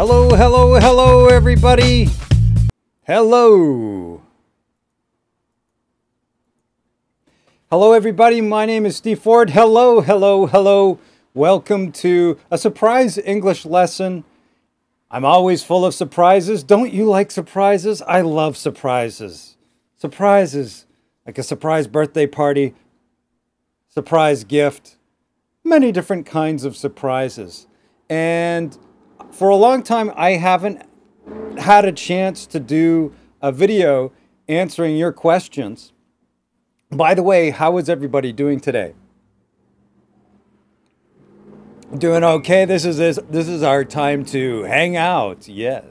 Hello, hello, hello, everybody. Hello. Hello, everybody. My name is Steve Ford. Hello, hello, hello. Welcome to a surprise English lesson. I'm always full of surprises. Don't you like surprises? I love surprises. Surprises, like a surprise birthday party, surprise gift, many different kinds of surprises. And for a long time, I haven't had a chance to do a video answering your questions. By the way, how is everybody doing today? Doing okay? This is our time to hang out. Yes.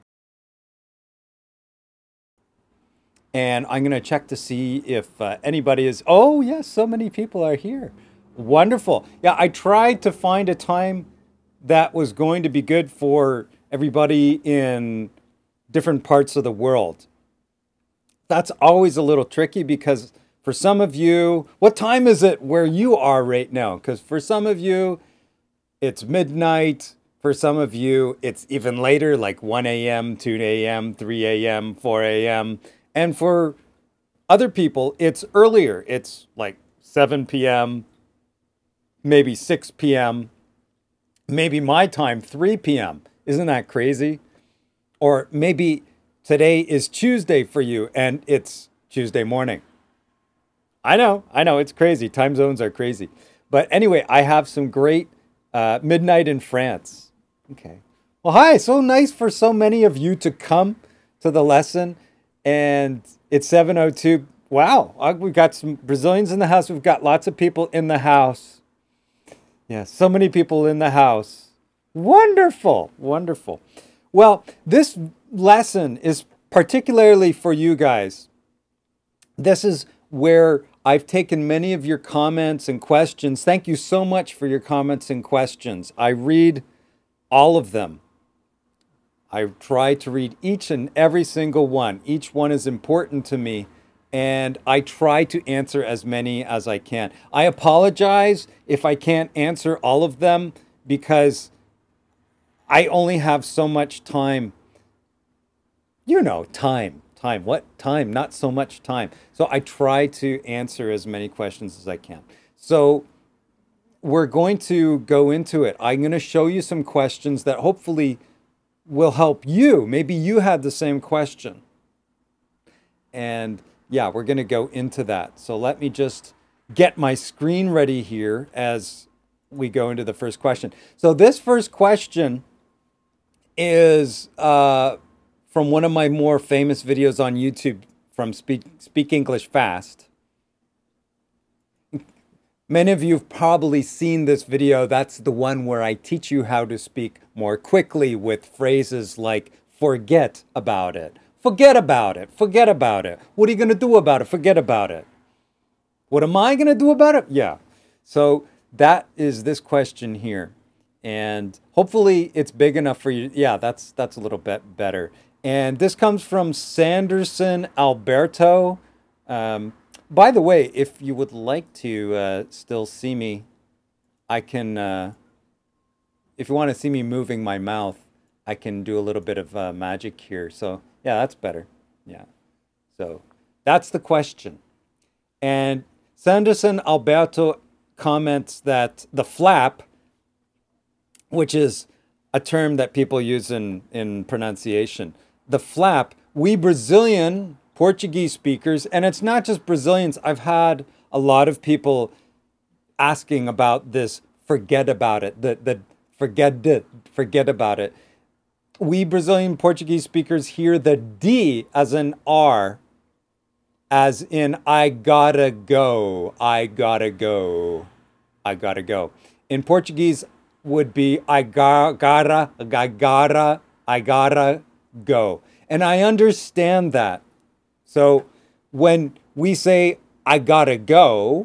And I'm going to check to see if anybody is... Oh, yes, so many people are here. Wonderful. Yeah, I tried to find a time that was going to be good for everybody in different parts of the world. That's always a little tricky because for some of you... What time is it where you are right now? Because for some of you, it's midnight. For some of you, it's even later, like 1 a.m., 2 a.m., 3 a.m., 4 a.m., and for other people, it's earlier. It's like 7 p.m., maybe 6 p.m., maybe my time, 3 p.m. Isn't that crazy? Or maybe today is Tuesday for you and it's Tuesday morning. I know, it's crazy. Time zones are crazy. But anyway, I have some great midnight in France. Okay. Well, hi. So nice for so many of you to come to the lesson. And it's 7:02. Wow, we've got some Brazilians in the house. We've got lots of people in the house. Yeah, so many people in the house. Wonderful, wonderful. Well, this lesson is particularly for you guys. This is where I've taken many of your comments and questions. Thank you so much for your comments and questions. I read all of them. I try to read each and every single one. Each one is important to me, and I try to answer as many as I can. I apologize if I can't answer all of them because I only have so much time. You know, time. What? Time, not so much time. So I try to answer as many questions as I can. So we're going to go into it. I'm going to show you some questions that hopefully will help you. Maybe you had the same question. And yeah, we're going to go into that. So let me just get my screen ready here as we go into the first question. So this first question is from one of my more famous videos on YouTube from Speak English Fast. Many of you have probably seen this video. That's the one where I teach you how to speak more quickly with phrases like forget about it. Forget about it. Forget about it. What are you going to do about it? Forget about it. What am I going to do about it? Yeah. So that is this question here. And hopefully it's big enough for you. Yeah, that's a little bit better. And this comes from Sanderson Alberto. By the way, if you would like to still see me, I can, if you want to see me moving my mouth, I can do a little bit of magic here. So yeah, that's better. Yeah. So that's the question. And Sanderson Alberto comments that the flap, which is a term that people use in pronunciation, the flap, we Brazilian Portuguese speakers, and it's not just Brazilians. I've had a lot of people asking about this forget about it, forget about it. We Brazilian Portuguese speakers hear the D as an R, as in I gotta go, I gotta go, I gotta go. In Portuguese would be I gotta go. And I understand that. So when we say, I gotta go,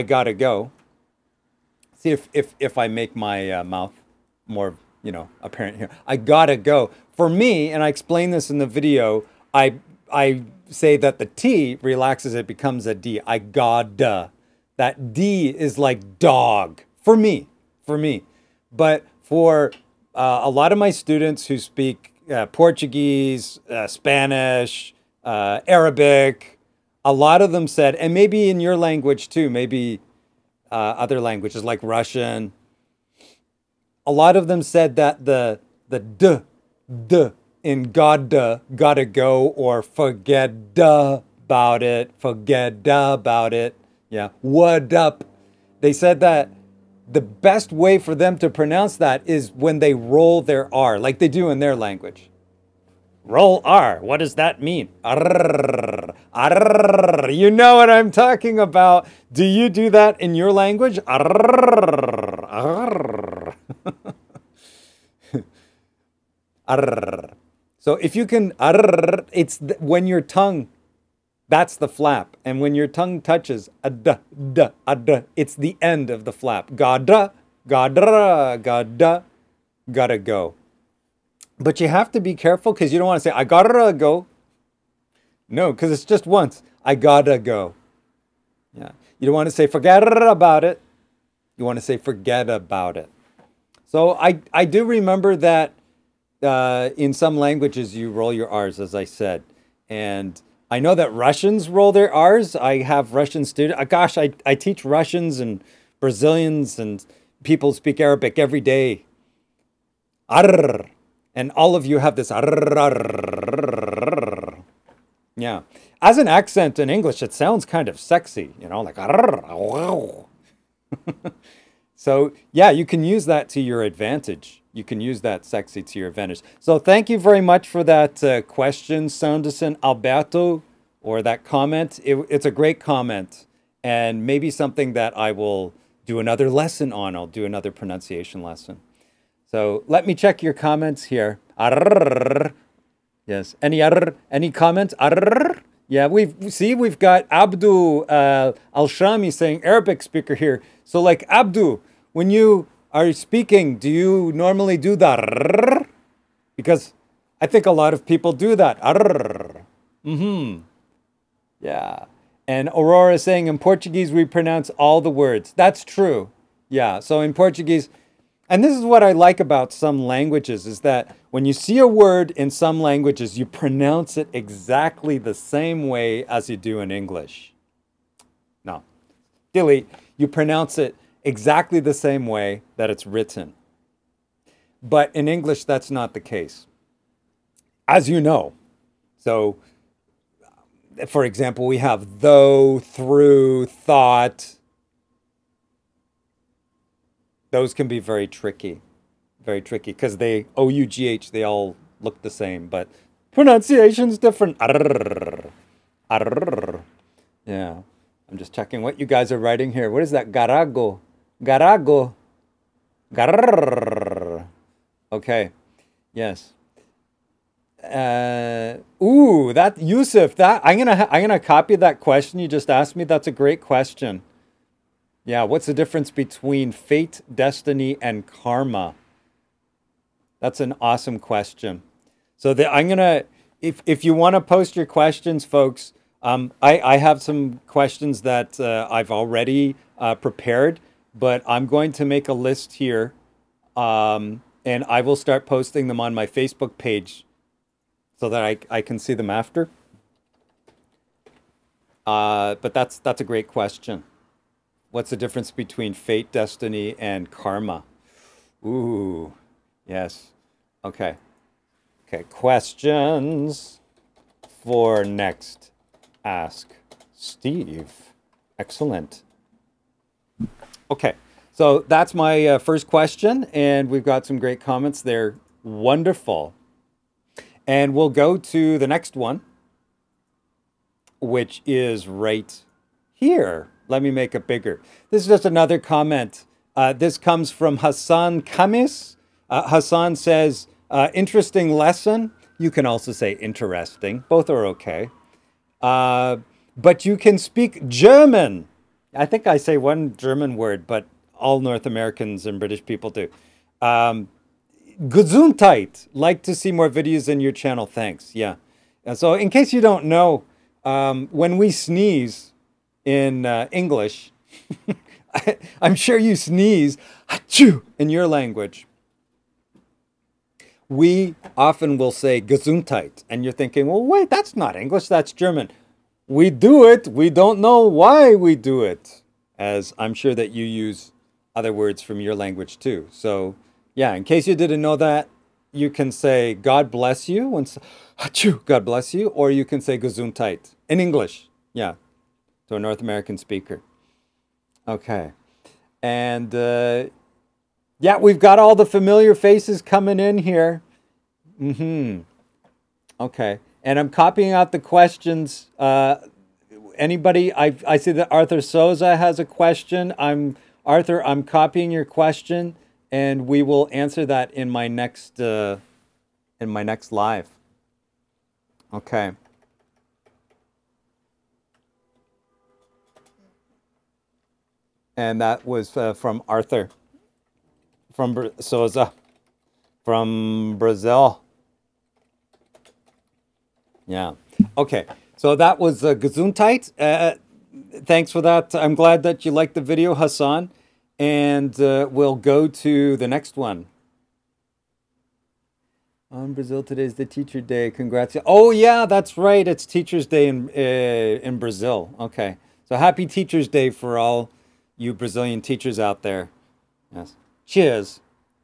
see if I make my mouth more, apparent here. I gotta go. For me, and I explain this in the video, I say that the T relaxes, it becomes a D. I gotta. That D is like dog. For me. But for a lot of my students who speak Portuguese, Spanish, Arabic, a lot of them said, and maybe in your language too, maybe other languages like Russian, a lot of them said that the d in gotta go, or forget about it. Yeah, what up? They said that the best way for them to pronounce that is when they roll their R, like they do in their language. Roll R. What does that mean? Arr, arr. You know what I'm talking about. Do you do that in your language? Arr, arr. Arr. So if you can, arr, it's when your tongue, that's the flap. And when your tongue touches, it's the end of the flap. Gotta go. But you have to be careful because you don't want to say, I gotta go. No, because it's just once. I gotta go. Yeah. You don't want to say, forget about it. You want to say, forget about it. So I do remember that in some languages you roll your R's, as I said. And I know that Russians roll their R's. I have Russian students. Gosh, I teach Russians and Brazilians, and people speak Arabic every day. Arr. And all of you have this. Yeah. As an accent in English, it sounds kind of sexy, you know, like. So, yeah, you can use that to your advantage. You can use that sexy to your advantage. So thank you very much for that question, Sanderson Alberto, or that comment. It's a great comment, and maybe something that I will do another lesson on. I'll do another pronunciation lesson. So let me check your comments here. Arr. Yes. Any comments? Arr. Yeah, we've got Abdu Al-Shami saying Arabic speaker here. So like Abdu, when you are speaking, do you normally do that? Arr? Because I think a lot of people do that. Arr. Mm-hmm. Yeah. And Aurora is saying in Portuguese we pronounce all the words. That's true. Yeah. So in Portuguese. And this is what I like about some languages, is that when you see a word in some languages, you pronounce it exactly the same way as you do in English. No, delete. You pronounce it exactly the same way that it's written. But in English, that's not the case, as you know. So, for example, we have though, through, thought. Those can be very tricky, because they, O-U-G-H, they all look the same, but pronunciation's different. Arr, arr. Yeah, I'm just checking what you guys are writing here. What is that? Garago, garago, garr. Okay, yes. Ooh, that Yusuf, that I'm gonna copy that question you just asked me. That's a great question. Yeah, what's the difference between fate, destiny, and karma? That's an awesome question. So I'm gonna, if you want to post your questions, folks, I have some questions that I've already prepared, but I'm going to make a list here, and I will start posting them on my Facebook page so that I can see them after. But that's a great question. What's the difference between fate, destiny, and karma? Ooh, yes. Okay. Okay, questions for next Ask Steve. Excellent. Okay, so that's my first question, and we've got some great comments there. Wonderful. And we'll go to the next one, which is right here. Let me make it bigger. This is just another comment. This comes from Hassan Kamis. Hassan says, interesting lesson. You can also say interesting. Both are okay. But you can speak German. I think I say one German word, but all North Americans and British people do. Gesundheit. Like to see more videos in your channel. Thanks. Yeah. And so in case you don't know, when we sneeze, in English, I'm sure you sneeze, achoo, in your language. we often will say Gesundheit, and you're thinking, well, wait, that's not English, that's German. We do it, we don't know why we do it, as I'm sure that you use other words from your language too. So yeah, in case you didn't know that, you can say God bless you, when, achoo, God bless you, or you can say Gesundheit in English, yeah, to a North American speaker. Okay, and yeah, we've got all the familiar faces coming in here. Okay, and I'm copying out the questions. Anybody? I see that Arthur Souza has a question. Arthur. I'm copying your question, and we will answer that in my next live. Okay. And that was from Arthur, from Souza, from Brazil. Yeah. Okay. So that was Gesundheit. Thanks for that. I'm glad that you liked the video, Hassan. And we'll go to the next one. On Brazil, today is the Teacher Day. Congrats. Oh, yeah, that's right. It's Teacher's Day in Brazil. Okay. So happy Teacher's Day for all you Brazilian teachers out there. Yes. Cheers.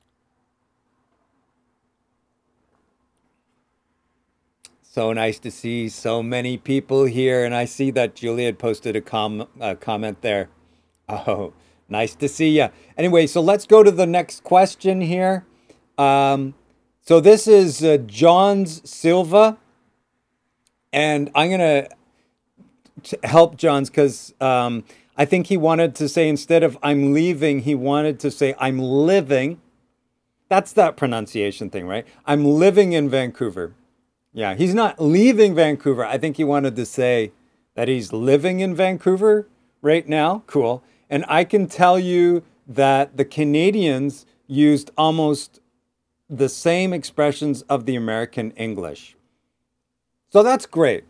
So nice to see so many people here. And I see that Julia had posted a comment there. Oh, nice to see you. Anyway, so let's go to the next question here. So this is Johns Silva. And I'm going to help Johns because I think he wanted to say, instead of I'm leaving, he wanted to say I'm living. That's that pronunciation thing, right? I'm living in Vancouver. Yeah, he's not leaving Vancouver. I think he wanted to say that he's living in Vancouver right now. Cool. And I can tell you that the Canadians used almost the same expressions of the American English. So that's great.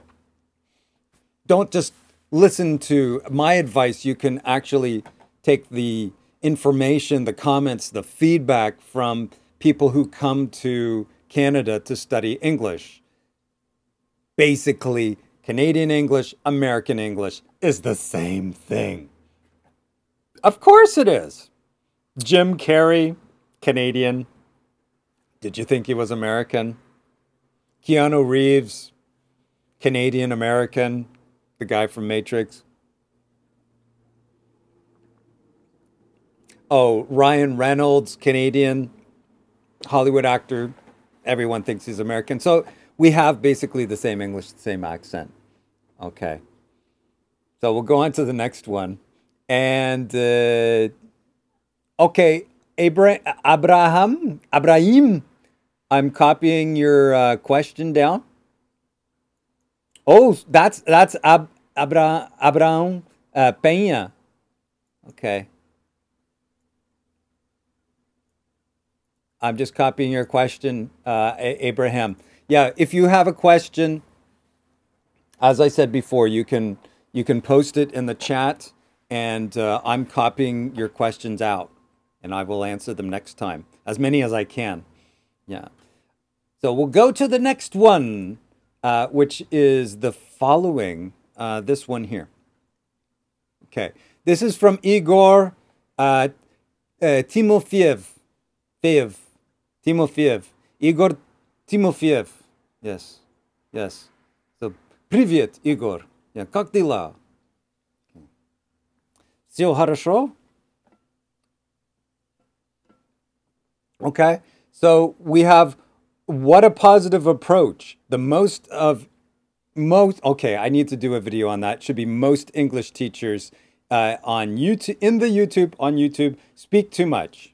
Don't just listen to my advice. You can actually take the information, the comments, the feedback from people who come to Canada to study English. Basically, Canadian English, American English is the same thing. Of course it is. Jim Carrey, Canadian. Did you think he was American? Keanu Reeves, Canadian American, the guy from Matrix. Oh, Ryan Reynolds, Canadian, Hollywood actor. Everyone thinks he's American. So we have basically the same English, the same accent. Okay. So we'll go on to the next one. And, okay, Abraham, I'm copying your question down. Oh, that's Abraham Peña. Okay. I'm just copying your question, Abraham. Yeah, if you have a question, as I said before, you can post it in the chat, and I'm copying your questions out, and I will answer them next time, as many as I can. Yeah. So we'll go to the next one, which is the following, this one here. Okay. This is from Igor Timofeev. Timofeev. Igor Timofeev. Yes. Yes. So, привет, Igor. Yeah, как дела? Всё хорошо? Okay. So, we have what a positive approach. Okay, I need to do a video on that. Should be most English teachers on YouTube, speak too much.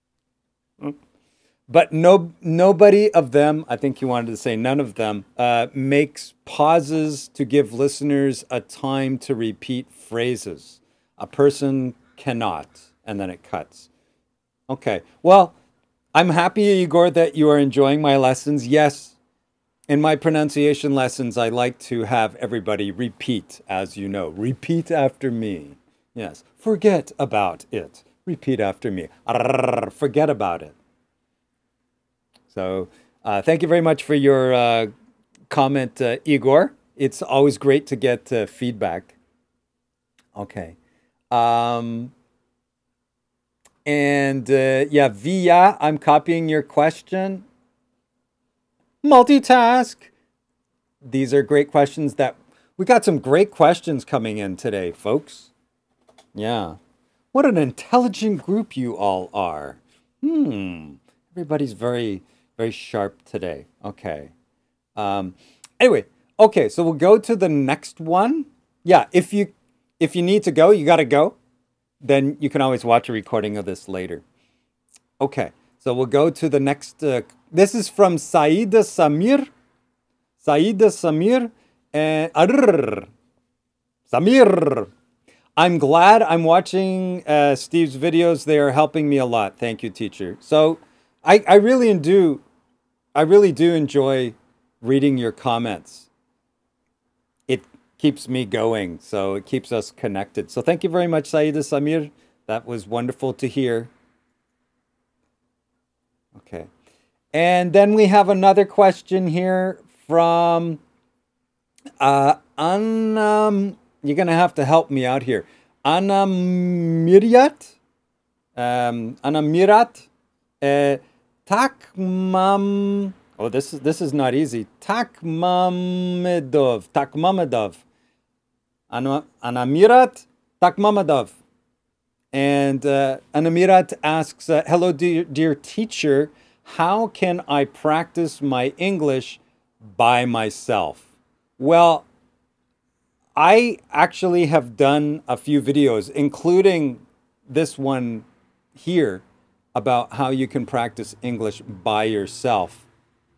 But nobody of them, I think you wanted to say none of them, makes pauses to give listeners a time to repeat phrases. A person cannot, and then it cuts. Okay, well, I'm happy, Igor, that you are enjoying my lessons. Yes, in my pronunciation lessons, I like to have everybody repeat, as you know. Repeat after me. Yes, forget about it. Repeat after me. Forget about it. So thank you very much for your comment, Igor. It's always great to get feedback. Okay. Yeah, Via, I'm copying your question. Multitask. These are great questions that we got some great questions coming in today, folks. Yeah. What an intelligent group you all are. Everybody's very, very sharp today. Okay. Anyway, okay, so we'll go to the next one. Yeah, if you need to go, you got to go. Then you can always watch a recording of this later. Okay, so we'll go to the next. This is from Saida Samir. Saida Samir. Samir. I'm glad I'm watching Steve's videos. They are helping me a lot. Thank you, teacher. So I really do enjoy reading your comments. It keeps me going, so it keeps us connected. So thank you very much, Saida Samir. That was wonderful to hear. Okay. And then we have another question here from Anna. You're going to have to help me out here. Anna Mirat. Anna Mirat. Takmam. Oh, this is not easy. Takmamedov. Takmamedov. Anna Mirat Takmamedov. And Anna Mirat asks, hello, dear teacher. How can I practice my English by myself? Well, I actually have done a few videos, including this one here, about how you can practice English by yourself.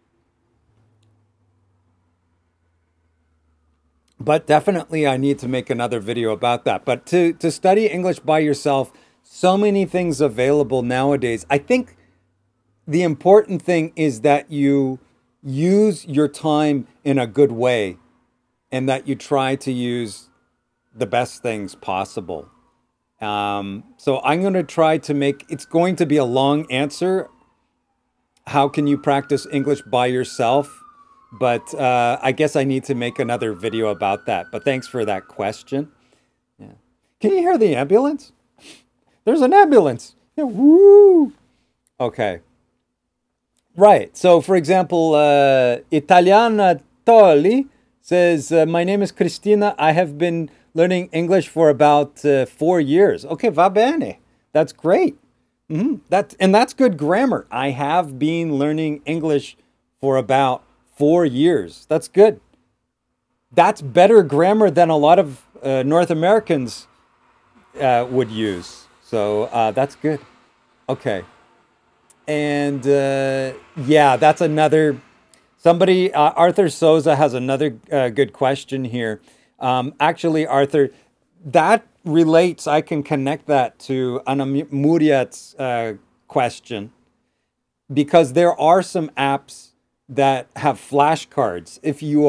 But definitely I need to make another video about that. But to study English by yourself, so many things available nowadays. I think the important thing is that you use your time in a good way and that you try to use the best things possible. So I'm going to try to make, it's going to be a long answer. How can you practice English by yourself? But I guess I need to make another video about that. But thanks for that question. Yeah. Can you hear the ambulance? There's an ambulance. Yeah, woo! Okay. Right. So, for example, Italiana Tolli says, my name is Cristina. I have been learning English for about 4 years. Okay, va bene. That's great. That's good grammar. I have been learning English for about 4 years. That's good. That's better grammar than a lot of North Americans would use. So that's good. Okay. And yeah, that's another... Somebody, Arthur Souza has another good question here. Actually, Arthur, that relates, I can connect that to Anna Muriat's question, because there are some apps that have flashcards. If you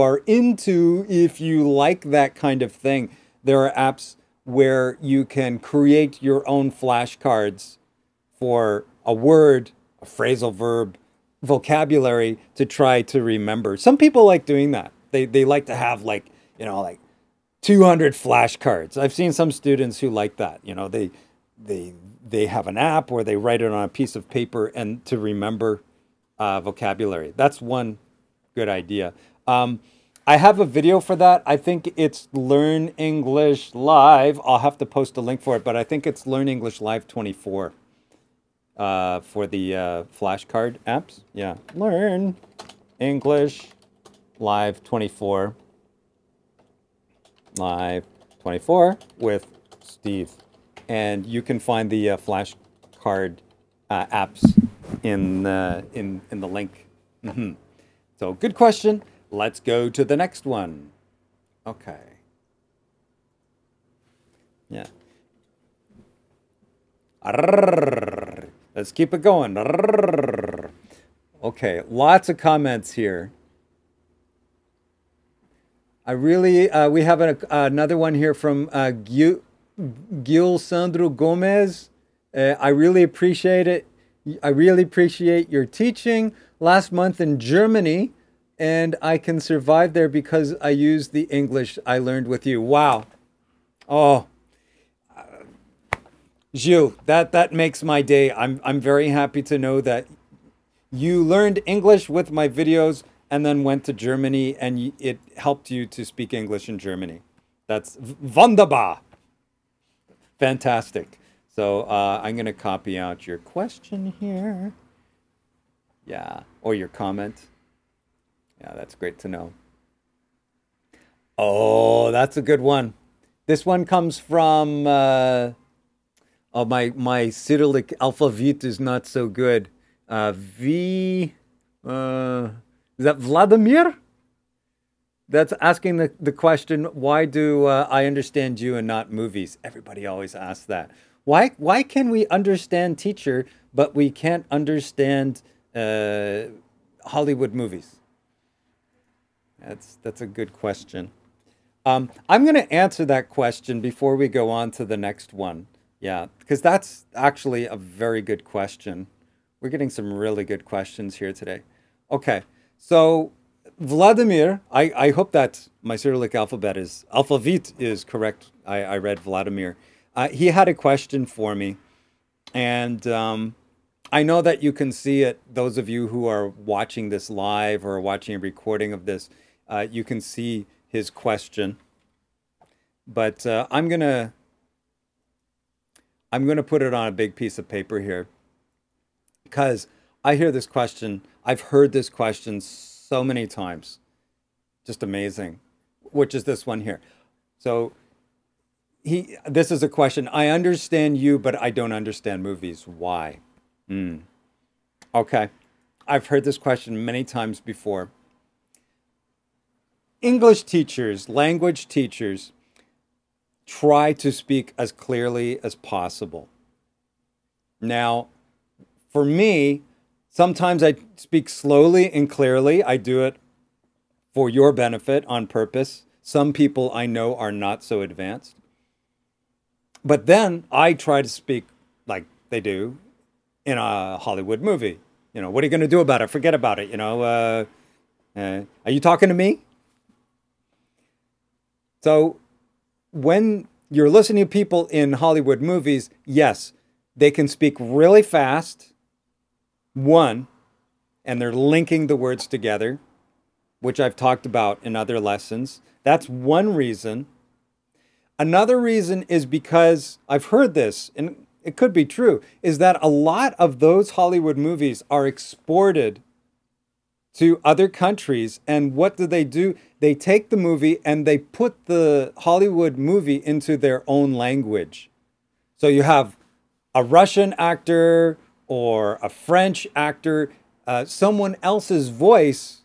like that kind of thing, there are apps where you can create your own flashcards for a word, a phrasal verb, vocabulary to try to remember. Some people like doing that. They like to have like 200 flashcards. I've seen some students who like that. They have an app where they write it on a piece of paper and to remember vocabulary. That's one good idea. I have a video for that. I think it's Learn English Live. I'll have to post a link for it, but I think it's Learn English Live 24. For the flashcard apps. Yeah. Learn English Live 24. Live 24 with Steve. And you can find the flashcard apps in the link. So good question. Let's go to the next one. Okay. Yeah. Let's keep it going. Okay, lots of comments here. We have another one here from Gil Sandro Gomez. I really appreciate it. I really appreciate your teaching last month in Germany, and I can survive there because I use the English I learned with you. Wow. Oh, Gilles, that makes my day. I'm very happy to know that you learned English with my videos and then went to Germany and it helped you to speak English in Germany. That's wunderbar. Fantastic. So I'm going to copy out your question here. Yeah, or your comment. Yeah, that's great to know. Oh, that's a good one. This one comes from, oh, my Cyrillic alphabet is not so good. Is that Vladimir? That's asking the question, why do I understand you and not movies? Everybody always asks that. Why can we understand teacher, but we can't understand Hollywood movies? That's a good question. I'm going to answer that question before we go on to the next one. Yeah, because that's actually a very good question. We're getting some really good questions here today. Okay, so Vladimir, I hope that my Cyrillic alphabet is correct. I read Vladimir. He had a question for me, and I know that you can see it. Those of you who are watching this live or watching a recording of this, you can see his question. But I'm gonna put it on a big piece of paper here because I hear this question. I've heard this question so many times. Just amazing. Which is this one here. So this is a question. I understand you, but I don't understand movies. Why? Okay. I've heard this question many times before. English teachers, language teachers, try to speak as clearly as possible. Now, for me, sometimes I speak slowly and clearly. I do it for your benefit on purpose. Some people I know are not so advanced. But then I try to speak like they do in a Hollywood movie. You know, what are you going to do about it? Forget about it. You know, are you talking to me? So when you're listening to people in Hollywood movies, yes, they can speak really fast, and they're linking the words together, which I've talked about in other lessons. That's one reason. Another reason is because I've heard this, and it could be true, is that a lot of those Hollywood movies are exported to other countries. And what do? They take the movie and they put the Hollywood movie into their own language. So you have a Russian actor or a French actor, someone else's voice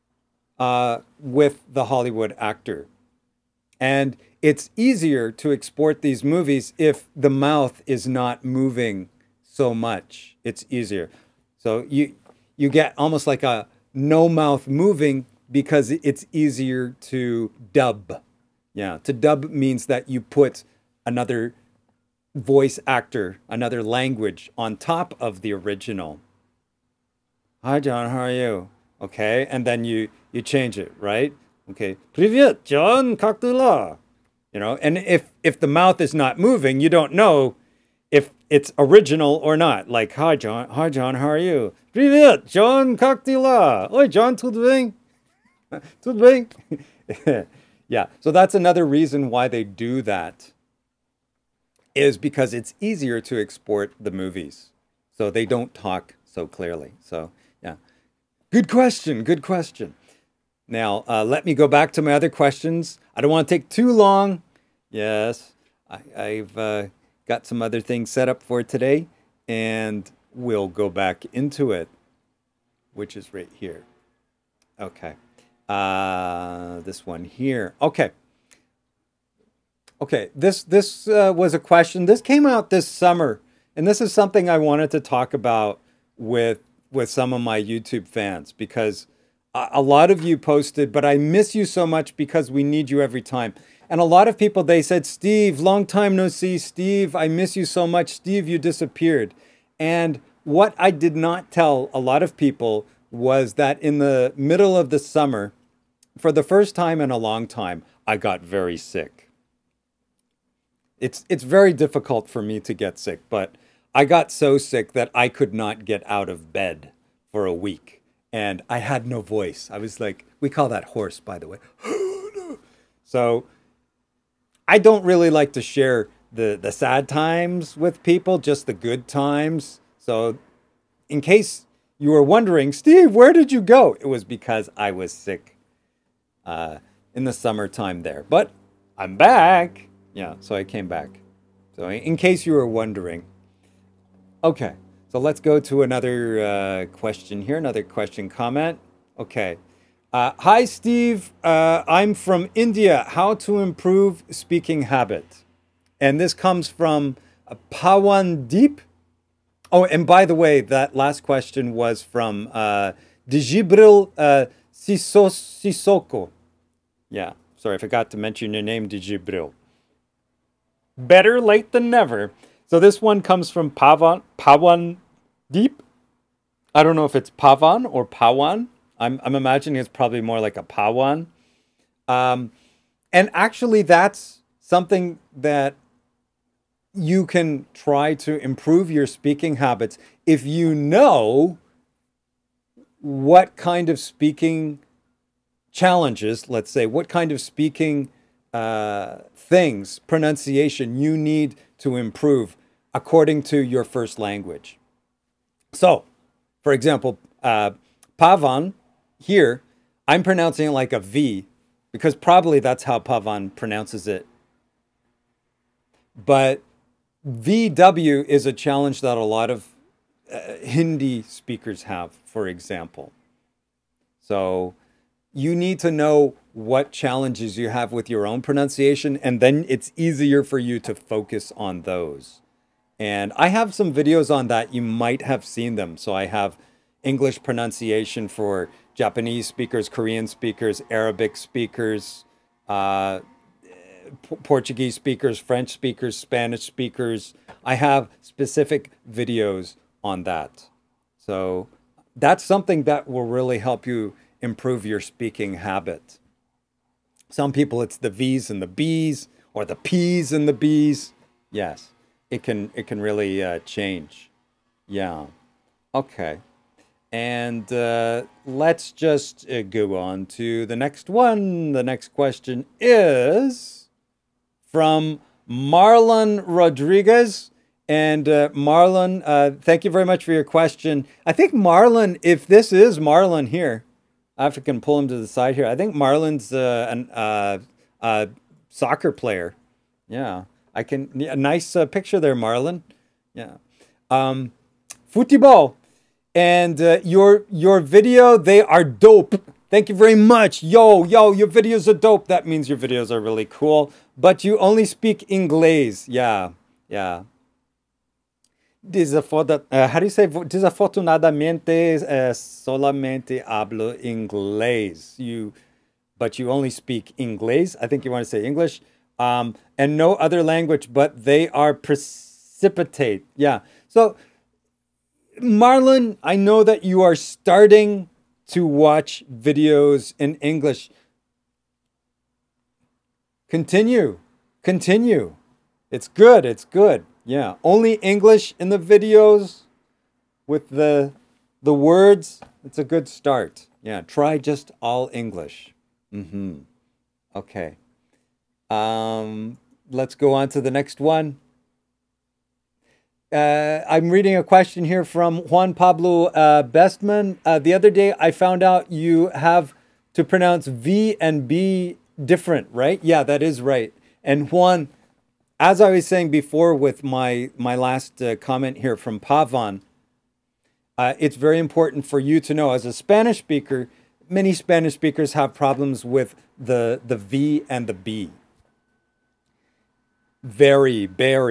with the Hollywood actor. And it's easier to export these movies if the mouth is not moving so much. It's easier. So you get almost like a no mouth moving because it's easier to dub. Yeah, to dub means that you put another voice actor, another language on top of the original. Hi, John, how are you? Okay, and then you change it, right? Okay, Привет, John, как дела? You know, and if the mouth is not moving, you don't know if it's original or not. Like, hi, John, how are you? Привет, John, как дела? Oi, John, tudo bem? Tudo bem? Yeah, so that's another reason why they do that, is because it's easier to export the movies. So they don't talk so clearly. So, yeah. Good question, good question. Now, let me go back to my other questions. I don't want to take too long. Yes, I've got some other things set up for today, and we'll go back into it, which is right here. Okay. This one here. Okay. Okay, this was a question. This came out this summer, and this is something I wanted to talk about with some of my YouTube fans, because a lot of you posted, but I miss you so much because we need you every time. And a lot of people, they said, Steve, long time no see. Steve, I miss you so much. Steve, you disappeared. And what I did not tell a lot of people was that in the middle of the summer, for the first time in a long time, I got very sick. It's very difficult for me to get sick, but I got so sick that I could not get out of bed for a week. And I had no voice. I was like, we call that hoarse, by the way. So I don't really like to share the sad times with people, just the good times. So in case you were wondering, Steve, where did you go? It was because I was sick in the summertime there. But I'm back. Yeah, so I came back. So in case you were wondering. Okay, so let's go to another question here, another question comment. Okay. Hi, Steve. I'm from India. How to improve speaking habit? And this comes from Pawandeep. Oh, and by the way, that last question was from Dijibril Sissoko. Yeah, sorry, I forgot to mention your name, Dijibril. Better late than never. So this one comes from Pawandeep. I don't know if it's Pavan or Pawan. I'm imagining it's probably more like a Pawan. And actually, that's something that you can try to improve your speaking habits if you know what kind of speaking challenges, let's say, what kind of speaking things, pronunciation you need to improve according to your first language. So, for example, Pavan, here, I'm pronouncing it like a V because probably that's how Pavan pronounces it. But VW is a challenge that a lot of Hindi speakers have, for example. So you need to know what challenges you have with your own pronunciation, and then it's easier for you to focus on those. And I have some videos on that. You might have seen them. So I have English pronunciation for Japanese speakers, Korean speakers, Arabic speakers, Portuguese speakers, French speakers, Spanish speakers. I have specific videos on that. So that's something that will really help you improve your speaking habit. Some people, it's the V's and the B's, or the P's and the B's. Yes, it can really change. Yeah. Okay. And let's just go on to the next one. The next question is from Marlon Rodriguez. And Marlon, thank you very much for your question. I think Marlon, if this is Marlon here, if I can pull him to the side here, I think Marlon's a soccer player. Yeah, a nice picture there, Marlon. Yeah. Football. And your video, they are dope. Thank you very much. Yo, your videos are dope. That means your videos are really cool. But you only speak Inglés. Yeah. How do you say? Desafortunadamente, solamente hablo inglés. But you only speak Inglés. I think you want to say English. And no other language, but they are precipitate. Yeah. So, Marlon, I know that you are starting to watch videos in English. Continue. It's good. Yeah, only English in the videos with the words. It's a good start. Yeah, try just all English. Okay. Let's go on to the next one. I'm reading a question here from Juan Pablo Bestman. The other day, I found out you have to pronounce V and B different, right? Yeah, that is right. And Juan, as I was saying before with my last comment here from Pavan, it's very important for you to know as a Spanish speaker, many Spanish speakers have problems with the V and the B. Very,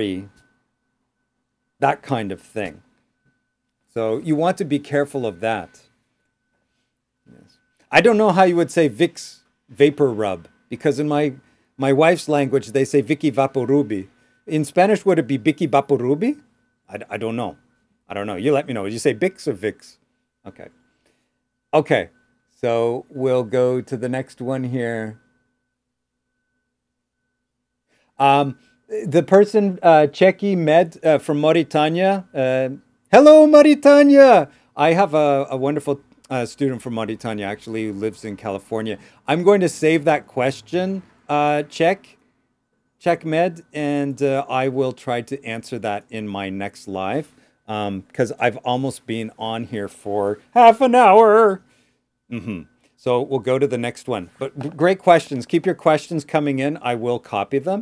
that kind of thing. So you want to be careful of that. Yes. I don't know how you would say Vicks vapor rub, because in my wife's language, they say Vicky Vaporubi. In Spanish, would it be Vicky Vaporubi? I don't know. I don't know. You let me know. Did you say Bix or Vix? Okay. Okay. So we'll go to the next one here. The person, Cheki Med from Mauritania. Hello, Mauritania. I have a wonderful student from Mauritania, actually, who lives in California. I'm going to save that question, Check Med, and I will try to answer that in my next live because I've almost been on here for half an hour. So we'll go to the next one. But great questions. Keep your questions coming in. I will copy them.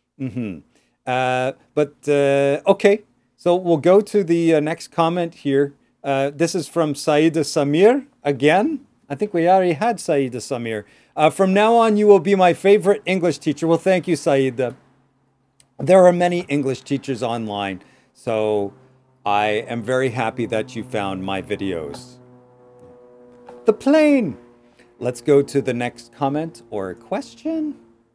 Okay. So we'll go to the next comment here. This is from Saida Samir again. I think we already had Saida Samir. From now on, you will be my favorite English teacher. Well, thank you, Saida. There are many English teachers online, so I am very happy that you found my videos. The plane. Let's go to the next comment or question.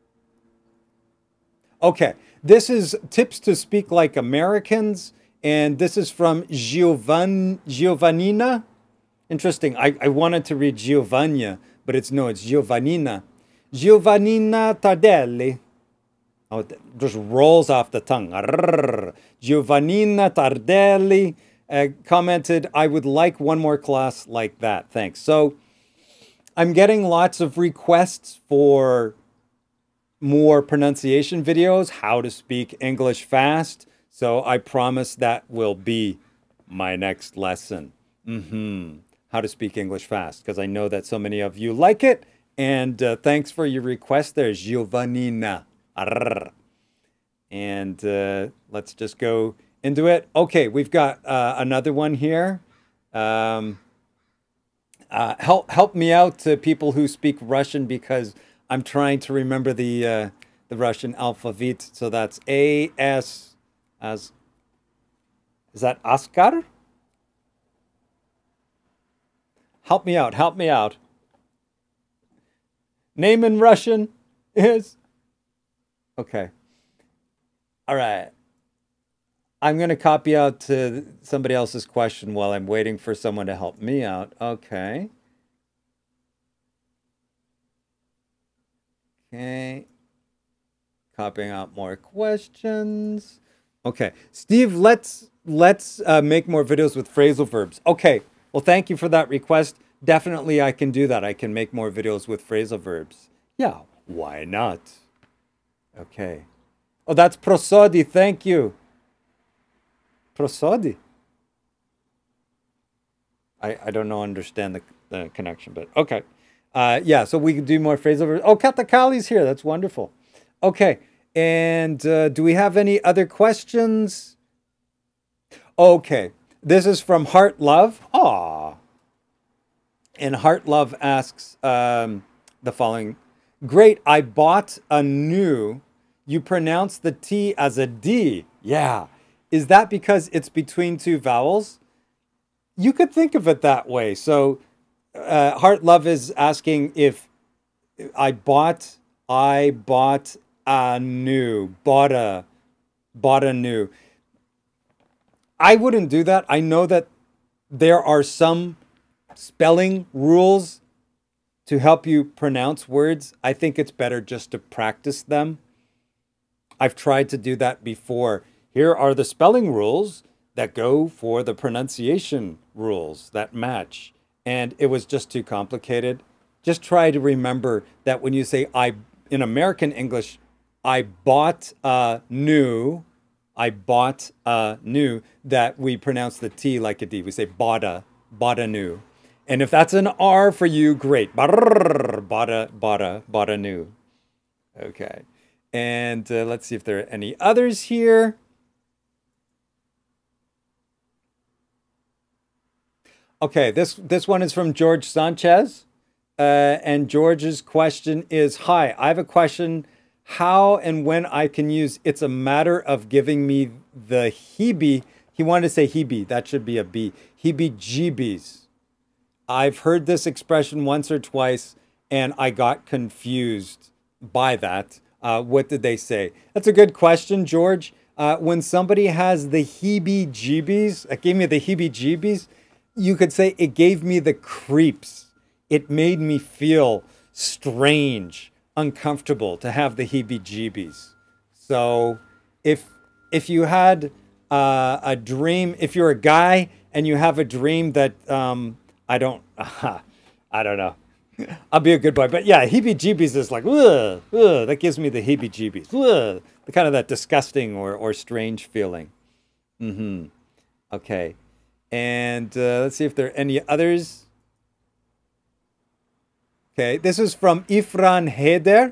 Okay, this is tips to speak like Americans, and this is from Giovannina. Interesting. I wanted to read Giovanna, but it's Giovannina. Giovannina Tardelli. Oh, it just rolls off the tongue. Giovannina Tardelli commented, I would like one more class like that. Thanks. So I'm getting lots of requests for more pronunciation videos, how to speak English fast. So I promise that will be my next lesson. How to speak English fast, because I know that so many of you like it. And thanks for your request there, Giovannina. And let's just go into it. Okay, we've got another one here. Help me out to people who speak Russian, because I'm trying to remember the Russian alphabet. So that's A-S as, is that Oscar? Help me out, help me out. Name in Russian is, okay. All right. I'm going to copy out to somebody else's question while I'm waiting for someone to help me out. Okay. Okay. Copying out more questions. Okay. Steve, let's make more videos with phrasal verbs. Okay. Well, thank you for that request. Definitely I can do that. I can make more videos with phrasal verbs. Yeah, why not? Okay. Oh, that's prosody. Thank you. Prosody? I don't know, understand the connection, but okay. Yeah, so we can do more phrasal verbs. Oh, Katakali's here. That's wonderful. Okay. And do we have any other questions? Okay. This is from Heart Love. Aw. And Heart Love asks the following. Great, I bought a new. You pronounce the T as a D. Yeah. Is that because it's between two vowels? You could think of it that way. So Heart Love is asking if I bought a new. Bought a new. I wouldn't do that. I know that there are some spelling rules to help you pronounce words. I think it's better just to practice them. I've tried to do that before. Here are the spelling rules that go for the pronunciation rules that match. And it was just too complicated. Just try to remember that when you say in American English, I bought a new, that we pronounce the T like a D. We say bought a new. And if that's an R for you, great. Bought a new. Okay. And let's see if there are any others here. Okay, this one is from George Sanchez. And George's question is, hi, I have a question. How and when I can use it's a matter of giving me the heebie. He wanted to say heebie. That should be a B. Heebie-jeebies. I've heard this expression once or twice, and I got confused by that. What did they say? That's a good question, George. when somebody has the heebie-jeebies, it gave me the heebie-jeebies, you could say it gave me the creeps. It made me feel strange, uncomfortable to have the heebie-jeebies. So if you had a dream, if you're a guy and you have a dream that I don't know. I'll be a good boy. But yeah, heebie-jeebies is like, ugh, ugh, that gives me the heebie-jeebies. Ugh, the kind of that disgusting or strange feeling. Okay. And let's see if there are any others. Okay, this is from Ifran Heder.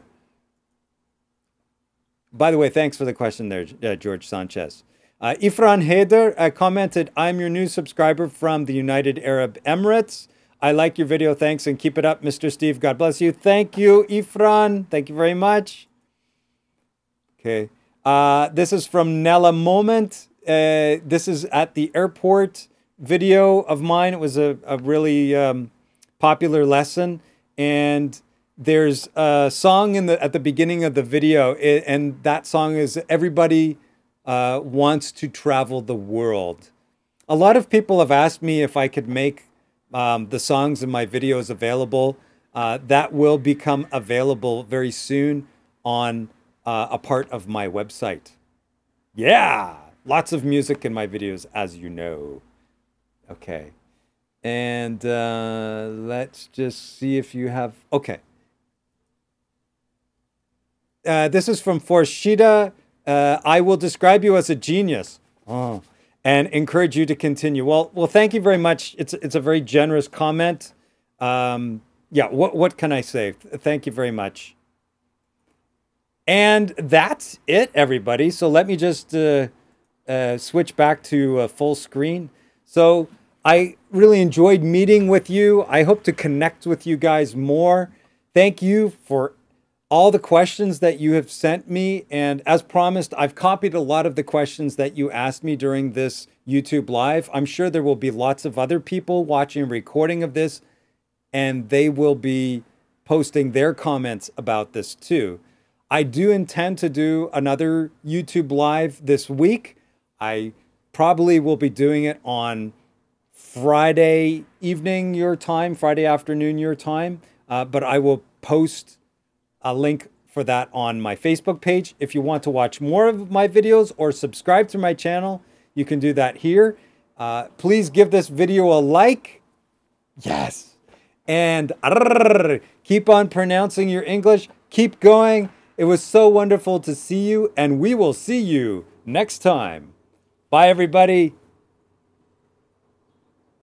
By the way, thanks for the question there, George Sanchez. Ifran Heder commented, I'm your new subscriber from the United Arab Emirates. I like your video. Thanks, and keep it up, Mr. Steve. God bless you. Thank you, Ifran. Thank you very much. Okay. This is from Nella Moment. This is at the airport video of mine. It was a really popular lesson. And there's a song at the beginning of the video. And that song is Everybody Wants to Travel the World. A lot of people have asked me if I could make the songs in my videos available. That will become available very soon on a part of my website. Yeah, lots of music in my videos, as you know. Okay, and let's just see if you have. Okay, this is from Forshida. I will describe you as a genius. Oh. And encourage you to continue. Well, thank you very much. It's a very generous comment. Yeah, what can I say? Thank you very much. And that's it, everybody. So let me just switch back to full screen. So I really enjoyed meeting with you. I hope to connect with you guys more. Thank you for all the questions that you have sent me. And as promised, I've copied a lot of the questions that you asked me during this YouTube Live. I'm sure there will be lots of other people watching a recording of this, and they will be posting their comments about this too. I do intend to do another YouTube Live this week. I probably will be doing it on Friday evening your time, Friday afternoon your time, but I will post a link for that on my Facebook page. If you want to watch more of my videos or subscribe to my channel, you can do that here. Please give this video a like. Yes. And keep on pronouncing your English. Keep going. It was so wonderful to see you, and we will see you next time. Bye, everybody.